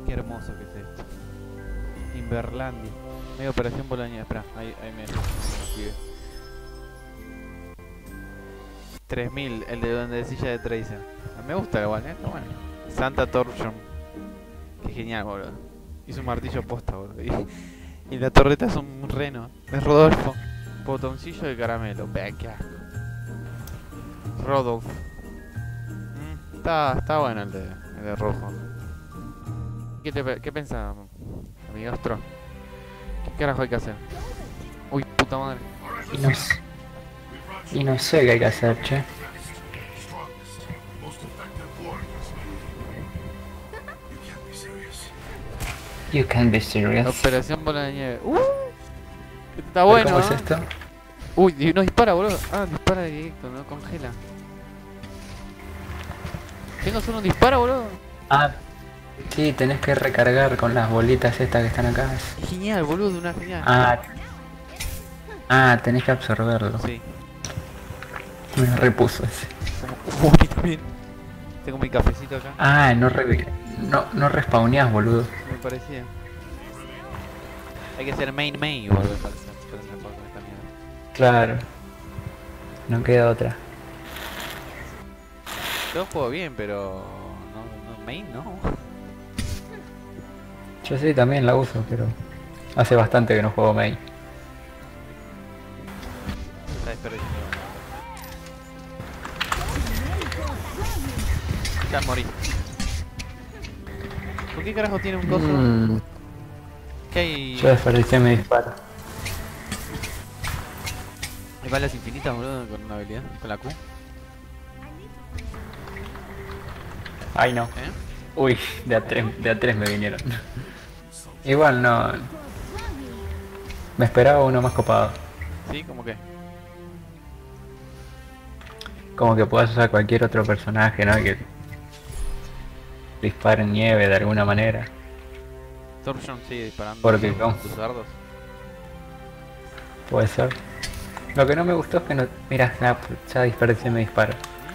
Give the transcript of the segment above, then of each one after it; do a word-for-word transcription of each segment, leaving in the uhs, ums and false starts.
Qué hermoso que es esto. Inverlandia. Medio operación Boloña. Espera, ahí, ahí me escribe. tres mil, el de donde silla de Tracer. Me gusta igual, eh. Está bueno. Santa Torsion. Qué genial, boludo. Hizo un martillo posta, boludo. Y, y la torreta es un reno. Es Rodolfo. Botoncillo de caramelo. Ve, qué asco. Rodolfo. Mm, está, está bueno el de, el de rojo. ¿Qué, te, qué pensás, amigastro? ¿Qué carajo hay que hacer? Uy, puta madre. Y no, sé- y no sé qué hay que hacer, che. You can't be serious. Operación bola de nieve. Uh, está ¿Pero bueno, ¿Cómo es ¿eh? esto? Uy, y no dispara, boludo. Ah, dispara directo, no congela. Tengo solo un disparo, boludo. Ah, sí, tenés que recargar con las bolitas estas que están acá. Genial, boludo, una genial. Ah, ah, tenés que absorberlo. Sí, Me repuso ese. como uy, también. Tengo mi cafecito acá. Ah, no re, no, no respawneás, boludo. Me parecía. Hay que ser main main, boludo, para hacer para hacer con esta mierda. Claro. No queda otra. Yo juego bien, pero no, no main, no. Yo sí también la uso, pero hace bastante que no juego main. Está desperdiciando. Ya morí. ¿Por qué carajo tiene un coso? Mm, ¿Qué hay? yo desperdicié mi disparo. Hay balas infinitas, boludo, con una habilidad, con la Q. Ay no. ¿Eh? Uy, de a tres, de a tres me vinieron. Igual no. Me esperaba uno más copado. Sí, como que. Como que puedas usar cualquier otro personaje, ¿no? Que dispare en nieve de alguna manera. Torsion sigue disparando. Porque con no. tus dardos. Puede ser. Lo que no me gustó es que no. Mira, nah, ya desperdicié mi disparo.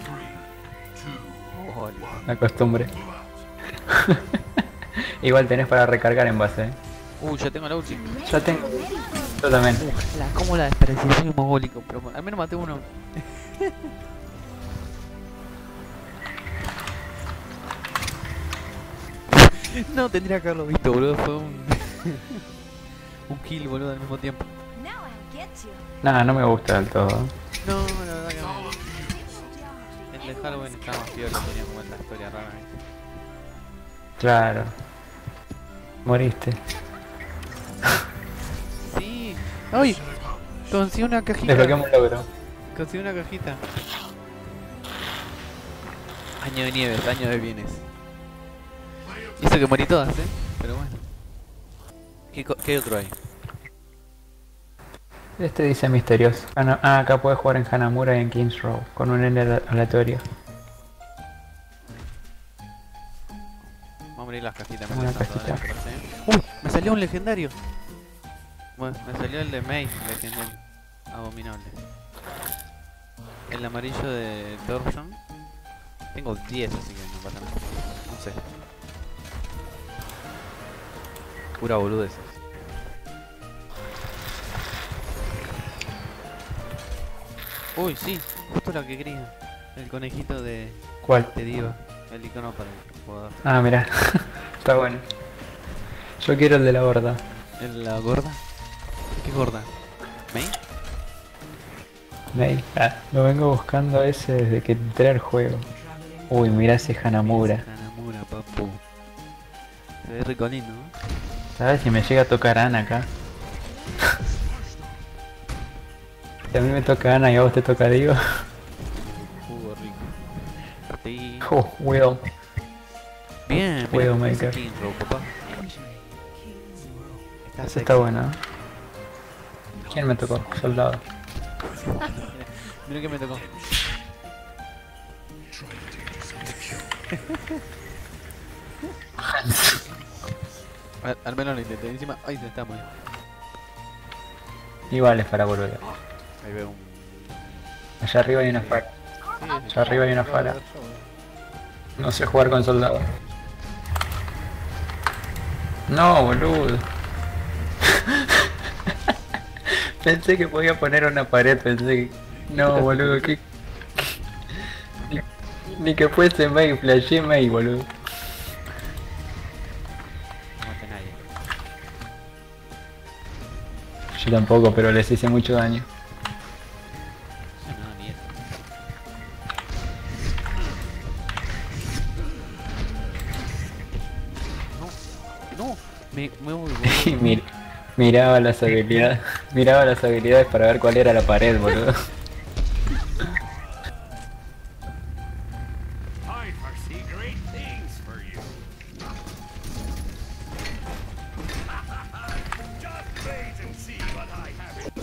Oh, La costumbre. Igual tenés para recargar en base, ¿eh? uh, ya tengo la ulti. Yo tengo. Yo también. La, como la desperdiciación mogólico, pero al menos maté uno. No, tendría que haberlo visto, boludo. Fue un. un kill, boludo, al mismo tiempo. Nada, no me gusta del todo. No, la verdad que no. El de Halloween estaba más piola, tenía como esta historia rara ahí. Claro. Moriste. Sí. ¡Ay! Conseguí una cajita. Desbloqueamos un logro. Conseguí una cajita. Año de nieves, año de bienes. Y eso que morí todas, eh. Pero bueno. ¿Qué, co- qué otro hay? Este dice misterioso. Hana- Ah, acá puedes jugar en Hanamura y en Kings Row con un N ale- aleatorio. Vamos a abrir las cajitas. Una mientras tanto, cajita. dale, ¿te parece? ¡Uy! Me salió un legendario. Bueno, me salió el de Mei, legendario. Abominable. El amarillo de Torsion. Tengo diez, así que no pasa nada. No sé. Pura boludeces. Uy, sí, justo lo que quería. El conejito de, ¿Cuál? de Diva. El icono para el jugador. Ah, mira. Está bueno. Yo quiero el de la gorda. ¿El la gorda? ¿Qué gorda? ¿Mei? May. Ah, lo vengo buscando ese desde que entré al juego. Uy, mira ese Hanamura. Hanamura, papu. Se ve rico lindo, ¿no? ¿Sabes si me llega a tocar Ana acá? Si a mí me toca Ana y a vos te toca Digo. Jugo rico. Sí. Oh, Will. Bien, mira, Widowmaker. ese King Row, papá. Está Eso sexy. está bueno, ¿eh? ¿Quién me tocó? Soldado. Mira, mira que me tocó. Al, al menos lo intenté. Encima, ay, se está muriendo. Igual es para volver. Ahí veo un. Allá arriba hay una fara. Sí, Allá arriba hay una fara. No sé jugar con soldados. No, boludo. Pensé que podía poner una pared, pensé que... No, boludo, que... Ni, ni que fuese Mei, flashé Mei, boludo. No mate a nadie. Yo tampoco, pero les hice mucho daño. Yo no, ni eso. No, no, me, me voy, Y boludo. mir- miraba las habilidades, miraba las habilidades para ver cuál era la pared, boludo. I foresee great things for you. Just wait and see what I have in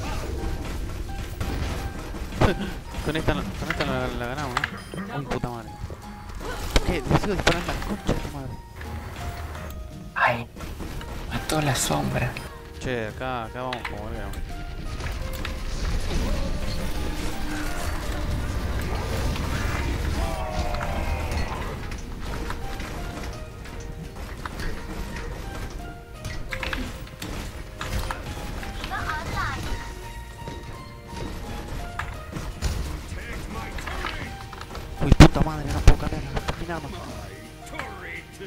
Con esta, no- con esta la, la ganamos, ¿no? Uy, puta madre. ¿Qué? Le sigo disparando a la concha de tu madre. Ay, mató la sombra. Che, acá, acá vamos como verga. Uy, puta madre, no puedo cambiar la página más. turret.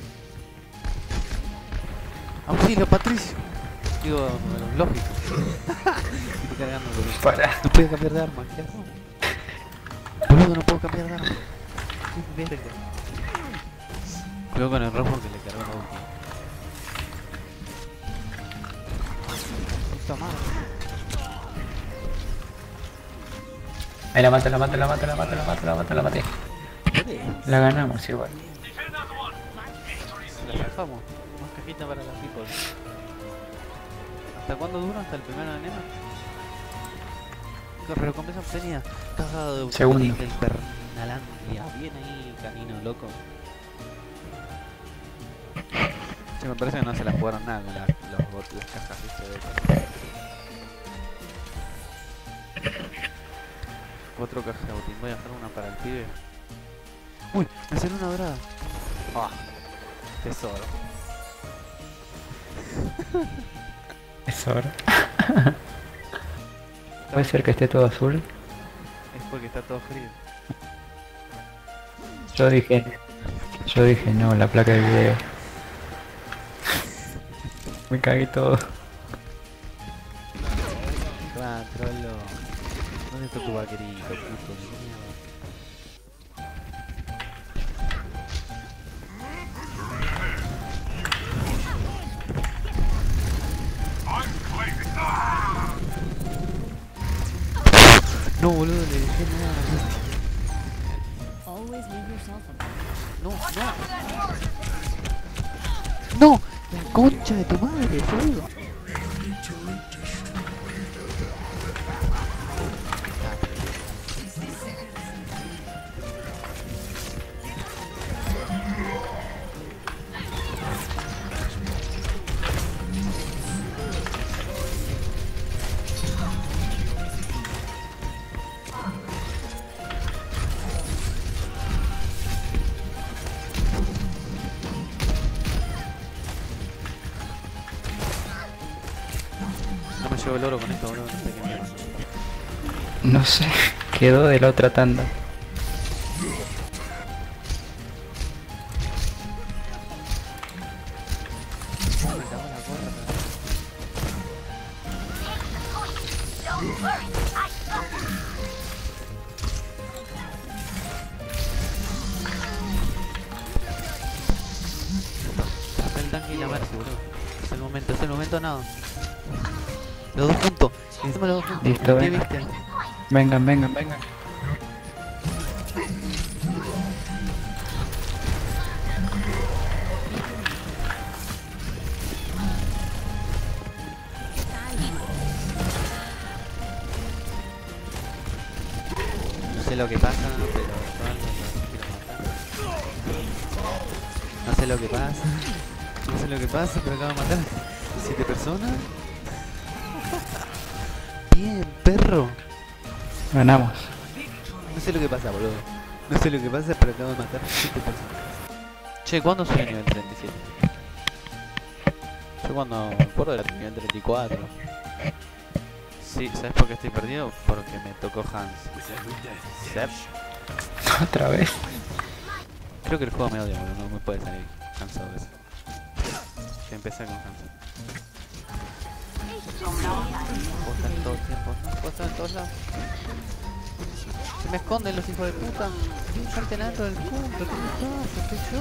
Auxilio, Patricio. Digo, lógico. Estoy cargando, boludo. Para. No puedo cambiar de arma, ¿qué hago? Boludo, no puedo cambiar de arma. Qué verga. Cuidado con el rojo que le cargó la ulti. Puta madre. Ahí la maté, la maté, la maté, la maté, la maté, la maté, la maté. La ganamos igual. La zafamos. Más cajita para la people. ¿Hasta cuándo dura? ¿Hasta el primero de enero? ¿Qué recompensa obtenida? Caja de Segundo. del Pernalandia. Bien ahí, canino loco. Che, me parece que no se la jugaron nada con la, los bot, las cajas ¿viste? De Cuatro cajas de botín. Voy a dejar una para el pibe. Uy, me salió una dorada. Ah, tesoro. Es hora. Puede ser que esté todo azul. Es porque está todo frío. Yo dije, yo dije no, la placa de video. Me cagué todo. Va, trollo. ¿Dónde está tu vaquerito, puto de mierda? No, boludo, le dejé nada. Always leave yourself a No, no. No, la concha de tu madre, boludo. No me llevo el oro con esto, boludo, no sé qué mierda. No sé, quedó de la otra tanda. Me acabó la gorra. Está el tanque y la Mercy, boludo. Es el momento, es el momento, nada. Los dos juntos. Encima los dos juntos. Listo, ¿Qué venga. viste? Vengan, vengan, vengan. No sé lo que pasa, pero probablemente los quiero matar. No sé lo que pasa. No sé lo que pasa, pero acabo de matar a siete personas. Bien, perro. Ganamos. No sé lo que pasa, boludo. No sé lo que pasa, pero acabo de matar a siete personas. Che, ¿cuándo soy nivel treinta y siete? Yo cuando me acuerdo era nivel treinta y cuatro. Sí, ¿sabes por qué estoy perdido? Porque me tocó Hans. Sep. Otra vez. Creo que el juego me odia, boludo, no me puede salir cansado de eso. Que empecé con Hans. Puedo estar en todo el tiempo, no puedo estar en todos lados. Se me esconden los hijos de puta. Salten adentro del punto, ¿qué me pasa? Soy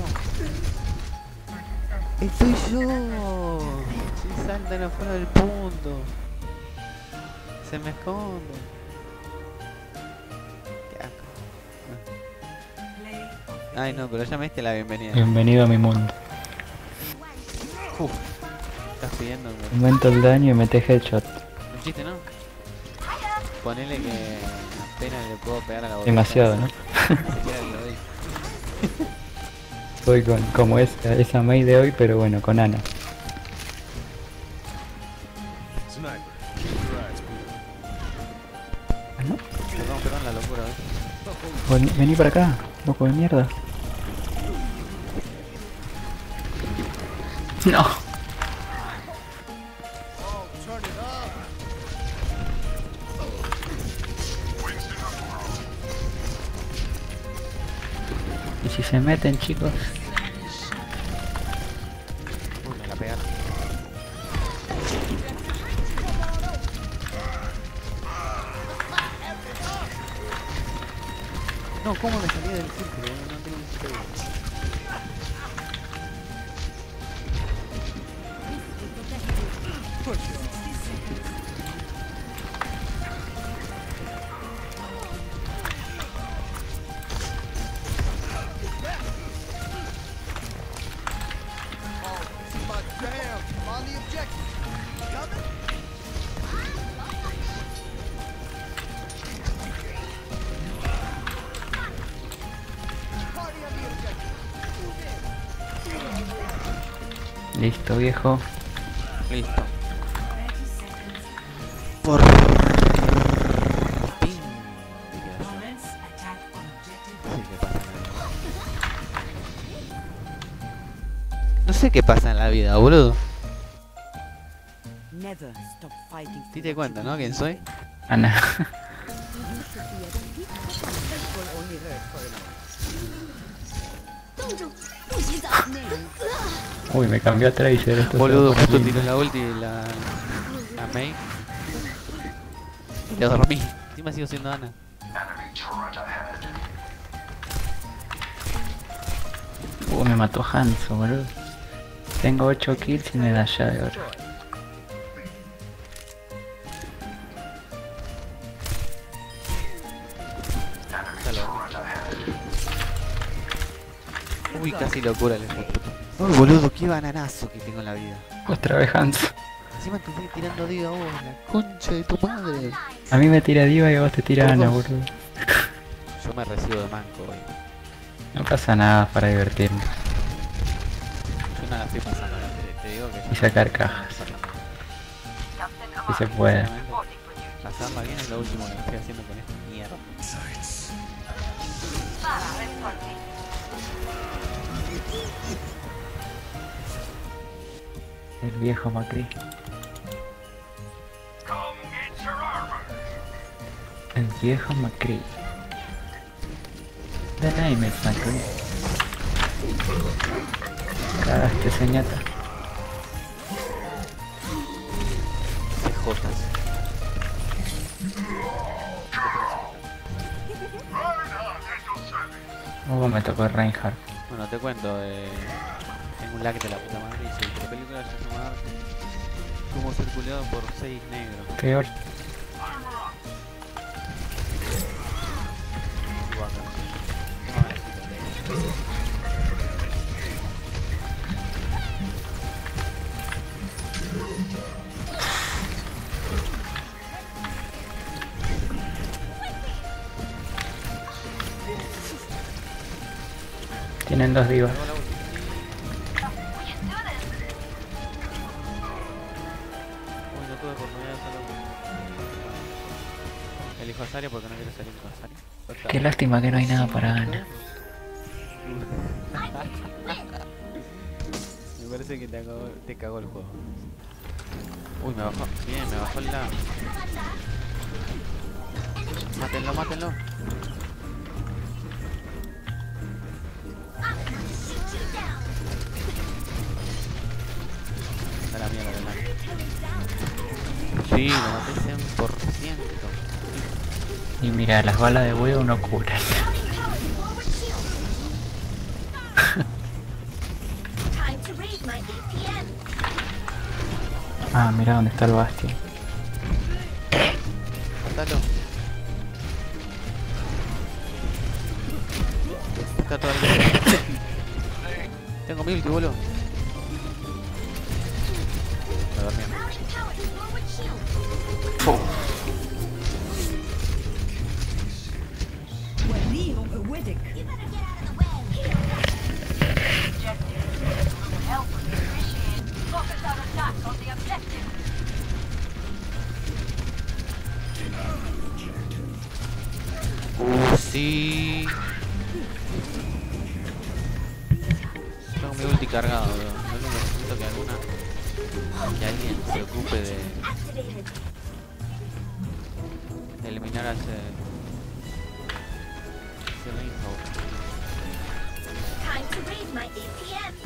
yo. Estoy yo. Si saltan afuera del punto. Se me esconden. Qué asco. Ay no, pero ya me diste la bienvenida. Bienvenido a mi mundo. Uf, estás pidiendo un Aumento el daño y mete headshot. un chiste, ¿no? Ponele que apenas le puedo pegar a la botella. Demasiado, ¿no? Ni siquiera lo doy. Voy con como esa, esa Mei de hoy, pero bueno, con Ana. Sniper. ¿No? Perdón, perdón, la locura, ¿ves? Vení, vení para acá, loco de mierda. No. Y si se meten, chicos. Uy, me la pegaron. No, ¿cómo me salí del círculo? No tengo ni siquiera idea. Listo, viejo. Listo. Por fin. No sé qué pasa en la vida, boludo. Never stop fighting. ¿Te diste cuenta, no? ¿Quién soy? Ana. Uy, me cambió a Tracer esto. Boludo, se va a justo poner tiré lindo. la ulti y la... la Mei. Y la dormí. Encima sigo siendo Ana. Uh, me mató Hanzo, boludo. Tengo ocho kills y me da llave ahora. Uy, casi locura el hijo de puta. Uy, boludo, qué bananazo que tengo en la vida. Otra vez Hanzo. Encima te estoy tirando diva a vos, la concha de tu madre. A mí me tira Diva y a vos te tira Por Ana, dos. boludo. Yo me recibo de manco hoy. No pasa nada para divertirme Yo no la estoy pasando, te, te digo que... y sacar cajas. Si se puede. Sinceramente, pasarla bien es lo último que estoy haciendo con esta mierda. El viejo Macri. Come get your armor. El viejo Macri. The name is Macri. Cagaste, señata. C Jotas. Oh, me tocó Reinhardt. Bueno, te cuento, eh, tengo un lag de la puta madre y si esta película ya se llama como circulado por seis negros. Peor. Guaca. No, Tienen dos divas. Cargó la ulti. Uy, no tuve oportunidad de hacerlo. Elijo a Zarya porque no quiero salir con Zarya. Otra. Qué lástima que no hay nada para Ana. Me parece parece que te cagó, te cagó el juego. Uy, me bajó. Bien, me bajó el lado. Mátenlo, mátenlo. Da la mierda, de la. Sí, lo maté cien por ciento. Y mira, las balas de huevo no curan. Ah, mira dónde está el Bastion. Mátalo. Está todo el. Tengo mil que boludo. Me dormí. Uh, sí. Tengo mi ulti cargado, bro. No necesito que alguna. Que alguien se ocupe de. de eliminar a ese. ese Rainbow. Time to raise my A P M.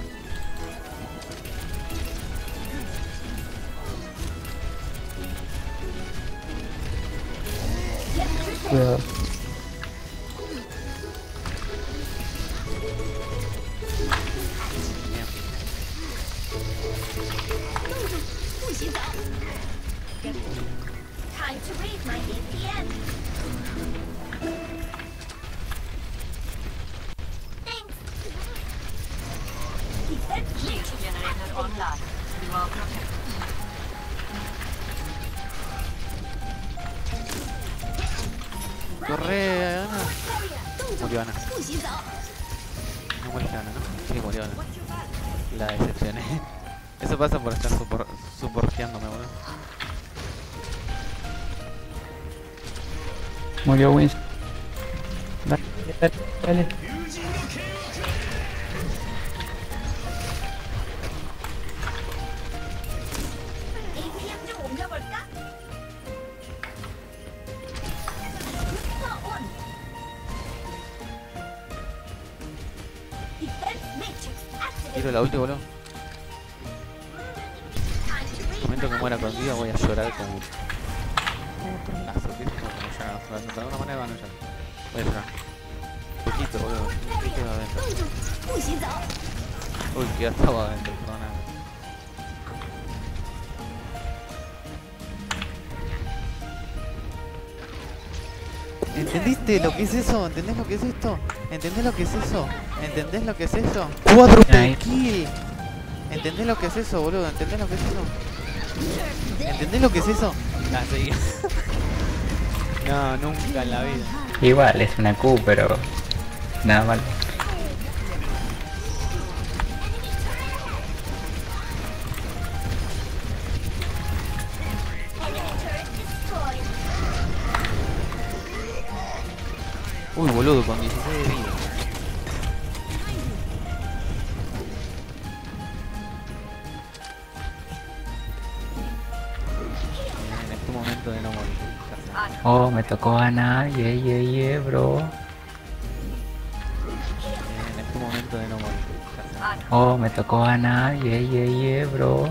Cuidado. Time to raise my A P M. Thanks. Defense generator online. You are protected. Corre, Ana. Murió Ana. No muere Ana, ¿no? Sí, murió Ana. La decepcioné. Eso pasa por estar supor soporteándome, boludo. Murió Wins. Dale, dale, dale. A P M 좀 옮겨볼까? On. Defense matrix activated. Tiro la ulti, boludo. Time to En el raise momento que my muera contigo voy a llorar como un. como un tronazo, ¿qué es eso? Como llorar. De alguna manera van a llorar. Voy a llorar. Un poquito, boludo. Un poquito adentro. 不洗澡。 Uy, que ya estaba adentro, perdona. ¿Entendiste lo que es eso? ¿Entendés lo que es esto? ¿Entendés lo que es eso? ¿Entendés lo que es eso? ¡Cuádruple Ahí. kill! ¿Entendés lo que es eso, boludo? ¿Entendés lo que es eso? ¿Entendés lo que es eso? Ah, seguí. No, nunca en la vida. Igual, es una Q, pero nada mal. Enemy turret destroyed. Uy, boludo, con dieciséis de vida. En este momento de no morir. Oh, me tocó Ana. Yeah, yeah, yeah, bro. En este momento de no morir. Oh, me tocó Ana. Yeah, yeah, yeah, bro.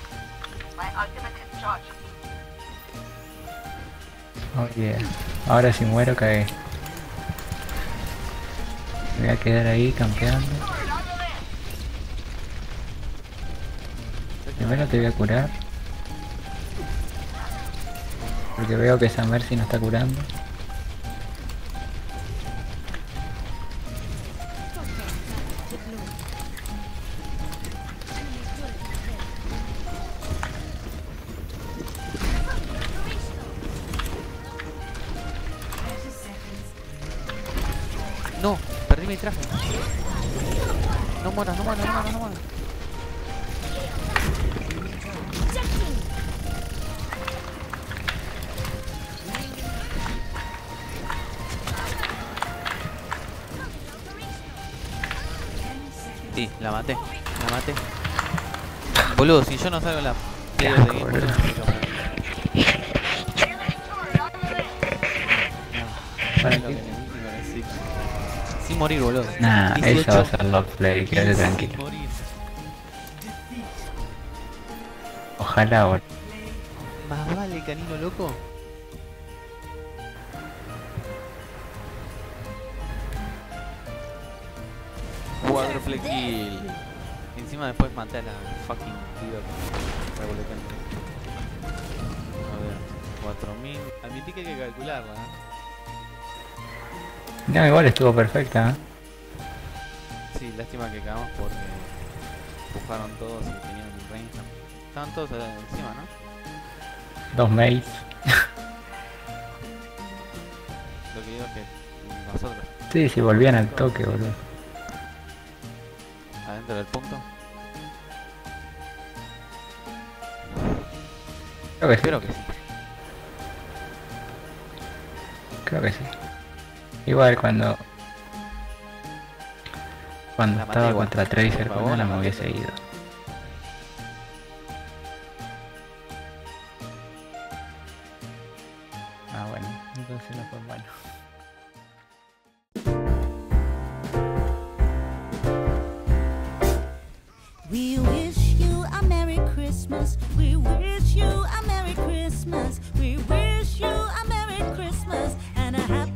Oh, yeah. Ahora si muero, cagué. Me voy a quedar ahí campeando. Primero te voy a curar. Porque veo que esa Mercy no está curando. No, perdí mi traje. No mueras, no mueras, no mueras, no mueras. Sí, la maté, la maté. Boludo, si yo no salgo en la Qué videos de asco, Game, boludo. no me toca. No, Para es lo qué- que necesito. Sin morir, boludo. Nah, dieciocho. eso va a ser love play, quédate Sin tranquilo. morir. Ojalá, boludo. Más vale, canino loco. Cuádruple kill. Encima después maté a la fucking líder revolutante. A ver, cuatro mil. Admití que hay que calcularla, ¿eh? No, igual estuvo perfecta, ¿eh? Sí, lástima que cagamos porque empujaron todos y tenían un range. Estaban todos eh, encima, ¿no? Dos mails. Lo que digo es que nosotros, Sí, sí, volvían al toque, boludo. adentro del punto. Creo que sí, Creo que sí. creo que sí. Igual cuando... Cuando La maté estaba igual. contra Tracer Por con favor, Ana la me maté. hubiese ido. Ah, bueno, entonces no fue en vano. We wish you a Merry Christmas. We wish you a Merry Christmas. We wish you a Merry Christmas and a Happy